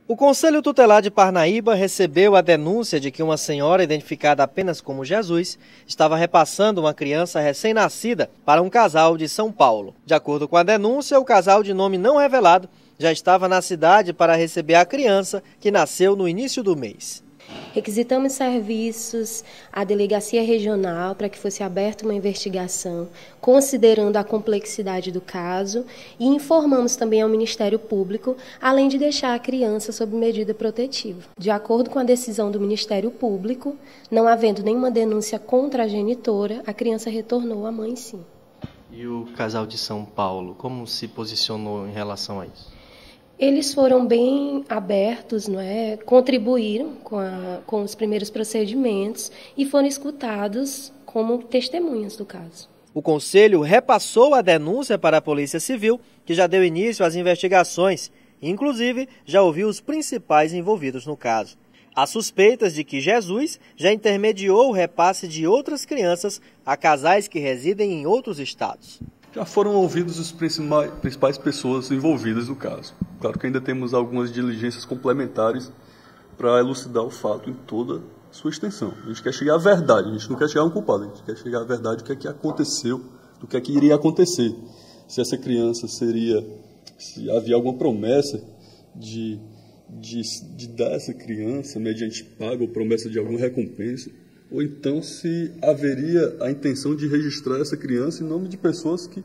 O Conselho Tutelar de Parnaíba recebeu a denúncia de que uma senhora identificada apenas como Jesus estava repassando uma criança recém-nascida para um casal de São Paulo. De acordo com a denúncia, o casal de nome não revelado já estava na cidade para receber a criança que nasceu no início do mês. Requisitamos serviços à Delegacia Regional para que fosse aberta uma investigação, considerando a complexidade do caso, e informamos também ao Ministério Público, além de deixar a criança sob medida protetiva. De acordo com a decisão do Ministério Público, não havendo nenhuma denúncia contra a genitora, a criança retornou à mãe, sim. E o casal de São Paulo, como se posicionou em relação a isso? Eles foram bem abertos, contribuíram com os primeiros procedimentos e foram escutados como testemunhas do caso. O Conselho repassou a denúncia para a Polícia Civil, que já deu início às investigações e, inclusive, já ouviu os principais envolvidos no caso. Há suspeitas de que Jesus já intermediou o repasse de outras crianças a casais que residem em outros estados. Já foram ouvidos as principais pessoas envolvidas no caso. Claro que ainda temos algumas diligências complementares para elucidar o fato em toda a sua extensão. A gente quer chegar à verdade, a gente não quer chegar a um culpado, a gente quer chegar à verdade do que é que aconteceu, do que é que iria acontecer. Se essa criança se havia alguma promessa de dar essa criança mediante pago ou promessa de alguma recompensa, ou então se haveria a intenção de registrar essa criança em nome de pessoas que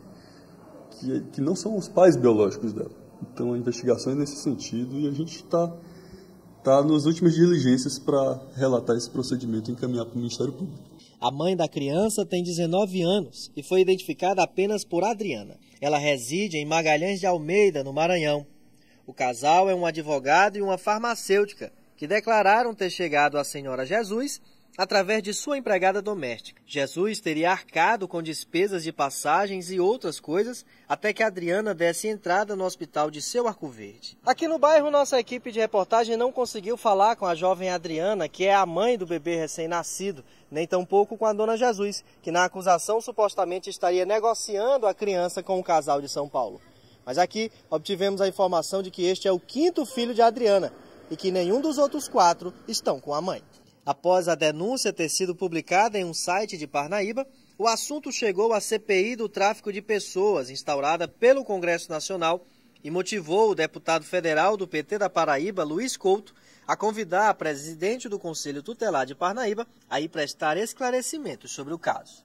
não são os pais biológicos dela. Então a investigação é nesse sentido e a gente está nas últimas diligências para relatar esse procedimento e encaminhar para o Ministério Público. A mãe da criança tem 19 anos e foi identificada apenas por Adriana. Ela reside em Magalhães de Almeida, no Maranhão. O casal é um advogado e uma farmacêutica que declararam ter chegado à senhora Jesus através de sua empregada doméstica. Jesus teria arcado com despesas de passagens e outras coisas até que Adriana desse entrada no hospital de Seu Arco Verde. Aqui no bairro, nossa equipe de reportagem não conseguiu falar com a jovem Adriana, que é a mãe do bebê recém-nascido, nem tampouco com a dona Jesus, que na acusação supostamente estaria negociando a criança com o casal de São Paulo. Mas aqui obtivemos a informação de que este é o 5º filho de Adriana e que nenhum dos outros 4 estão com a mãe. Após a denúncia ter sido publicada em um site de Parnaíba, o assunto chegou à CPI do tráfico de pessoas, instaurada pelo Congresso Nacional, e motivou o deputado federal do PT da Paraíba, Luiz Couto, a convidar a presidente do Conselho Tutelar de Parnaíba a ir prestar esclarecimentos sobre o caso.